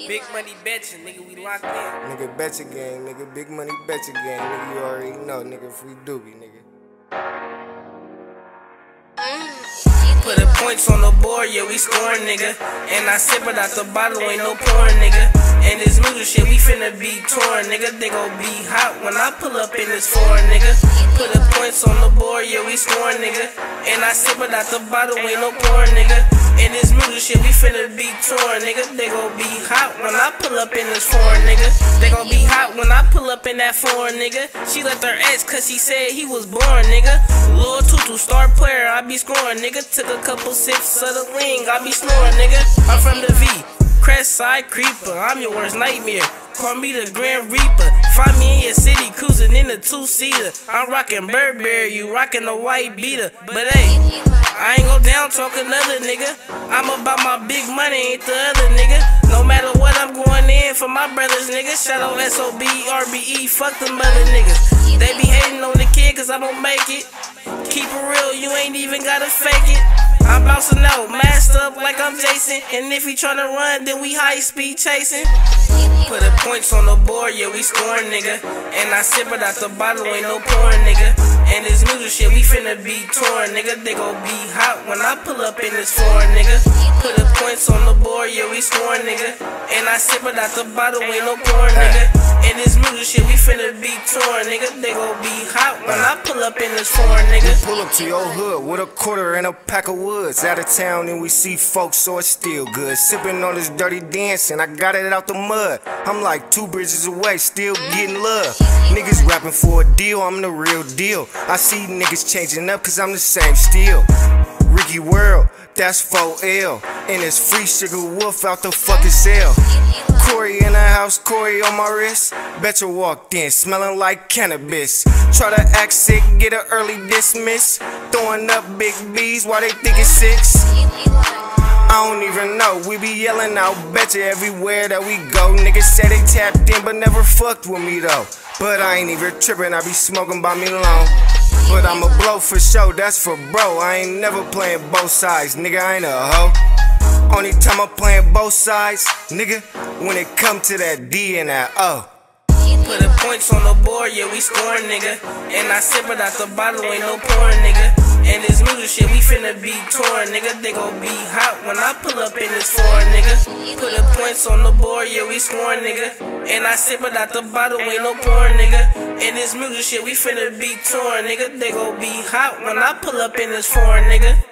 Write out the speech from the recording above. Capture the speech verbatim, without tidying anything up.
Big money betcha, nigga, we locked in. Nigga, betcha gang, nigga, big money betcha gang, nigga, you already know, nigga, free doobie, nigga. Put the points on the board, yeah, we scoring, nigga. And I sip it out the bottle, ain't no pouring, nigga. And this music shit, we finna be torn, nigga. They gon' be hot when I pull up in this foreign, nigga. Put the points on the board, yeah, we scoring, nigga. And I sip it out the bottle, ain't no pouring, nigga. And this music shit, we finna be torn, nigga. They gon' be hot when I pull up in this foreign, nigga. They gon' be hot when I pull up in that foreign, nigga. She left her ex cause she said he was born, nigga. Lil Tutu, star player, I be scoring, nigga. Took a couple sips of the lean, I be snoring, nigga. I'm from the V, Crest Side Creeper, I'm your worst nightmare. Call me the Grand Reaper. Find me in your city, cruising in the two-seater. I'm rocking Burberry, you rocking the white beater. But hey, I ain't go down talk another nigga. I'm about my big money, ain't the other nigga. No matter what, I'm going in for my brothers, nigga. Shout out S O B, R B E, fuck them other niggas. They be hating on the kid cause I don't make it. Keep it real, you ain't even gotta fake it. I'm bouncing out, masked up like I'm Jason. And if he tryna run, then we high speed chasing. Put the points on the board, yeah, we scoring, nigga. And I sip it out the bottle, ain't no pouring, nigga. And this music shit, we finna be torn, nigga. They gon' be hot when I pull up in this foreign, nigga. Put the points on the board, yeah, we scoring, nigga. And I sip it out the bottle, ain't no pouring, nigga. And this music shit, we finna be torn, nigga. They gon' be hot when I pull up in this foreign, nigga. Pull up to your hood with a quarter and a pack of woods. Out of town and we see folks, so it's still good. Sipping on this dirty dancing, I got it out the mud. I'm like two bridges away, still getting love. Niggas rapping for a deal, I'm the real deal. I see niggas changing up cause I'm the same still. Ricky World, that's four L. And it's free Sugar Wolf out the fucking cell. Corey in the house, Corey on my wrist. Betcha walked in, smelling like cannabis. Try to act sick, get an early dismiss. Throwing up big B's while they think it's six. I don't even know, we be yelling out betcha everywhere that we go. Niggas say they tapped in but never fucked with me though. But I ain't even tripping, I be smoking by me alone. But I'ma blow for show, that's for bro. I ain't never playing both sides, nigga, I ain't a hoe. Only time I'm playing both sides, nigga, when it come to that D and that O. Put the points on the board, yeah, we scoring, nigga. And I sip it out the bottle, ain't no pouring, nigga. And this music shit, we finna be torn, nigga. They gon' be hot when I pull up in this foreign, nigga. Put the points on the board, yeah, we scoring, nigga. And I sip it out the bottle, ain't no pouring, nigga. And this music shit, we finna be torn, nigga. They gon' be hot when I pull up in this foreign, nigga.